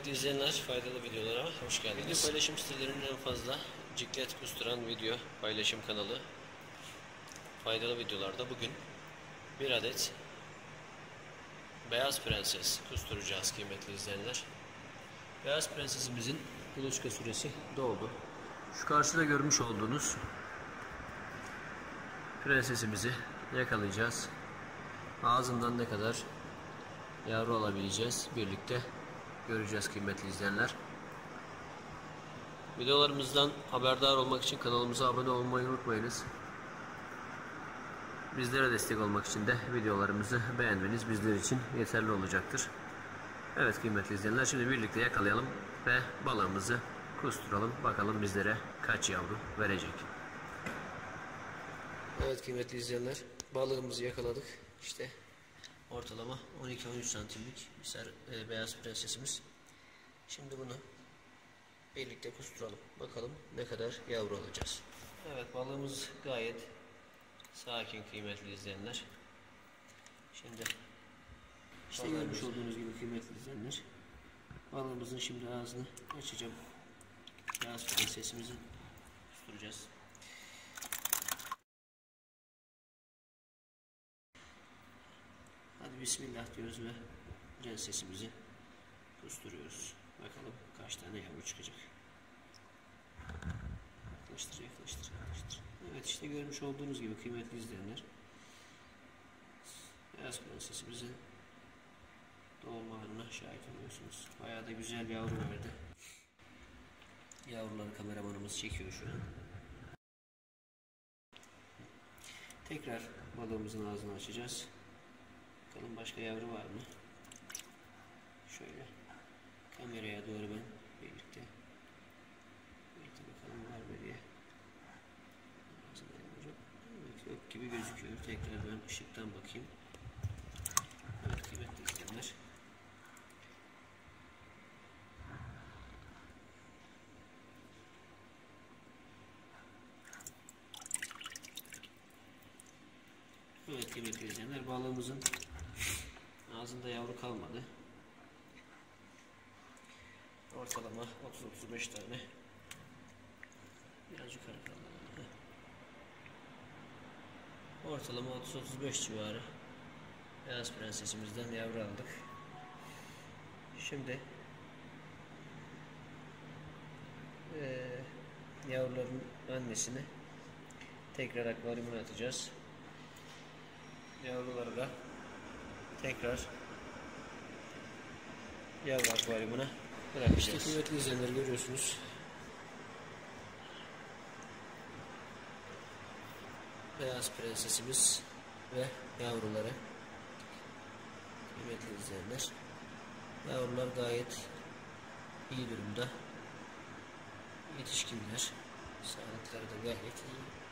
Kıymetli izleyenler, faydalı videolara hoş geldiniz. Video paylaşım sitelerinin en fazla ciklet kusturan video paylaşım kanalı. Faydalı videolarda bugün bir adet beyaz prenses kusturacağız kıymetli izleyenler. Beyaz prensesimizin kuluçka süresi doldu. Şu karşıda görmüş olduğunuz prensesimizi yakalayacağız. Ağzından ne kadar yavru alabileceğiz birlikte göreceğiz kıymetli izleyenler. Videolarımızdan haberdar olmak için kanalımıza abone olmayı unutmayınız. Bizlere destek olmak için de videolarımızı beğenmeniz bizler için yeterli olacaktır. Evet kıymetli izleyenler, şimdi birlikte yakalayalım ve balığımızı kusturalım. Bakalım bizlere kaç yavru verecek. Evet kıymetli izleyenler, balığımızı yakaladık. İşte ortalama 12-13 santimlik bir beyaz prensesimiz. Şimdi bunu birlikte kusturalım. Bakalım ne kadar yavru alacağız. Evet, balığımız gayet sakin kıymetli izleyenler. Şimdi işte görmüş olduğunuz gibi kıymetli izleyenler, balığımızın şimdi ağzını açacağım. Beyaz prensesimizi kusturacağız. Hadi bismillah diyoruz ve prensesimizi kusturuyoruz. Bakalım kaç tane yavru çıkacak. Yaklaştır, yaklaştır, yaklaştır. Evet, işte görmüş olduğunuz gibi kıymetli izleyenler, beyaz prensesimizin doğum anına şahit oluyorsunuz. Bayağı da güzel yavru verdi. Yavruları kameramanımız çekiyor şu an. Tekrar balığımızın ağzını açacağız. Bakalım başka yavru var mı? Şöyle kameraya doğru ben birlikte bakalım var mı diye. Evet, yok gibi gözüküyor. Tekrar ben ışıktan bakayım. Evet kıymetli izleyenler, evet kıymetli izleyenler, balığımızın ağzında yavru kalmadı. Ortalama 30-35 tane. Biraz yukarı kaldı. Ortalama 30-35 civarı beyaz prensesimizden yavru aldık. Şimdi yavruların annesini tekrar akvaryumuna atacağız. Yavruları da tekrar yavru akvaryumuna bırakacağız. İşte kıymetli izleyenler, görüyorsunuz. Beyaz prensesimiz ve yavruları. Kıymetli izleyenler, yavrular gayet iyi durumda. Yetişkinler. Sağlıkları da gayet iyi.